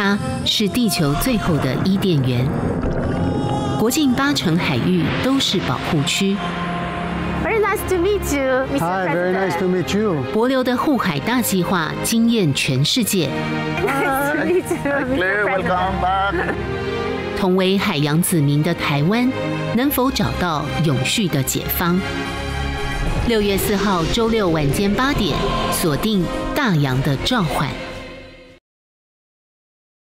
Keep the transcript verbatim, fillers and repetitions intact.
它是地球最后的伊甸园。国境八成海域都是保护区。 Very nice to meet you, Mister Hi, very nice to meet you. 帛琉的护海大计划惊艳全世界。 Nice to meet you, Claire, welcome back. 同为海洋子民的台湾，能否找到永续的解方？六月四号周六晚间八点，锁定大洋的召唤。